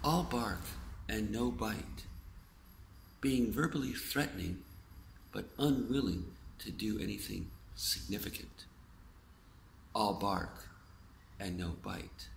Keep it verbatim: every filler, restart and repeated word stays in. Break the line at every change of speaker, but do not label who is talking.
All bark and no bite, being verbally threatening but unwilling to do anything significant. All bark and no bite.